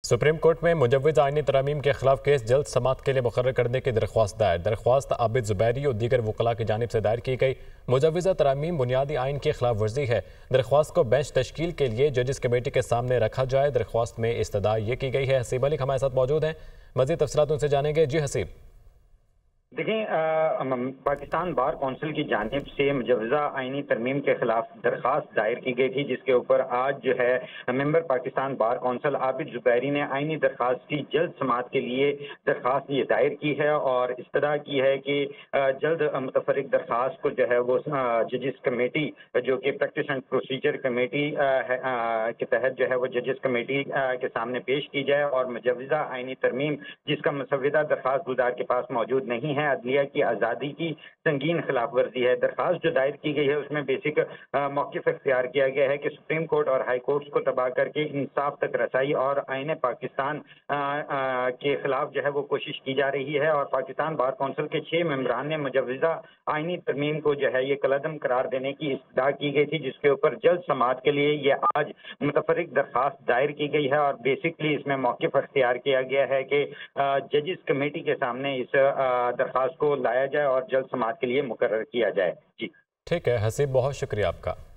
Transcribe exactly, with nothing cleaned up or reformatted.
Supreme court میں مجوز آئینی ترامیم کے خلاف کیس جلد سماعت کے لیے مقرر کرنے کی درخواست دائر درخواست عابد زبیری اور دیگر وکلاء کی جانب سے دائر کی گئی۔ مجوزہ ترامیم بنیادی آئین کی خلاف ورزی ہے۔ درخواست کو بینچ تشکیل کے لیے ججز کمیٹی کے سامنے رکھا جائے۔ درخواست میں استدعا یہ کی گئی ہے۔ حسیب علی ہمارے ساتھ موجود ہیں، مزید تفصیلات ان سے جانیں گے۔ جی حسیب۔ دیکھیں، پاکستان بار کونسل کی جانب سے مجوزہ آئینی ترمیم کے خلاف درخواست دائر کی گئی تھی، جس کے اوپر آج جو ہے member Pakistan bar council Abid Zubairi نے آئینی درخواست کی جلد سماعت کے لیے درخواست یہ دائر کی ہے اور استدعا کی ہے کہ جلد متفرق درخواست کو جو ہے وہ ججز کمیٹی جو کہ پریکٹس اینڈ پروسیجر کمیٹی کے تحت جو ہے وہ ججز کمیٹی کے سامنے پیش کی جائے اور مجوزہ آئینی ترمیم جس کا مسودہ درخواست گزار کے پاس موجود نہیں ہے، عدلیہ کی آزادی کی سنگین خلاف ورزی ہے۔ درخواست جو دائر کی گئی ہے اس میں بیسک موقف اختیار کیا گیا ہے کہ سپریم کورٹ اور ہائی کورٹس کو تباہ کر کے انصاف تک رسائی اور آئین پاکستان کے خلاف جو ہے وہ کوشش کی جا رہی ہے، اور پاکستان بار کونسل کے چھ ممبران نے مجوزہ آئینی ترمیم کو جو ہے یہ کالعدم قرار دینے کی استدعا کی گئی تھی، جس کے اوپر جلد سماعت کے لیے یہ آج متفرق درخواست دائر کی گئی ہے اور بیسکلی اس میں موقف اختیار کیا گیا ہے کہ ججز کمیٹی کے سامنے اس درخواست کو لایا جائے اور جلد سماعت کے لیے مقرر کیا جائے۔ جی ٹھیک ہے حسیب، بہت شکریہ آپ کا۔